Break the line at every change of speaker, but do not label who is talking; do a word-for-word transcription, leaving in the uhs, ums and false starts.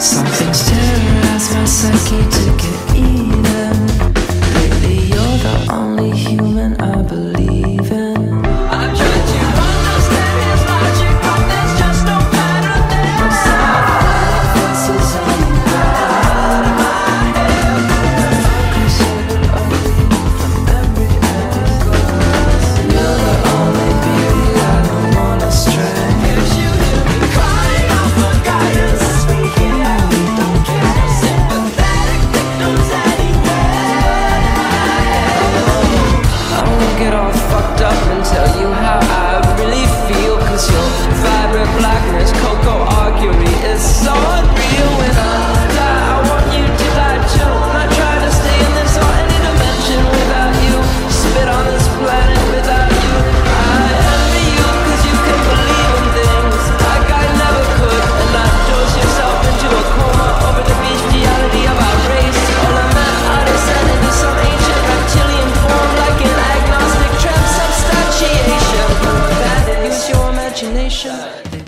Something's terrorized my psyche to get even. Lately you're the only human I believe in. I've tried to understand his logic, but there's just no pattern there. I'm sorry, voices running out of my head. Considered ugly from every angle. You're the only beauty I don't wanna stray. If you hear me crying out for guidance, we hear we don't care. Sympathetic victims anywhere in my head. I won't get all fucked up and tell you how I really feel, cause your vibrant blackness, cocoa augury is so unreal. When I die, I want you to die too. Not try to stay in this or any dimension without you. Spit on this planet without you. I envy you cause you can believe in things like I never could, and not dose yourself into a coma over the bestiality of our race. Or lament our descent into some ancient reptilian form like an agnostic transubstantiation. That use your imagination.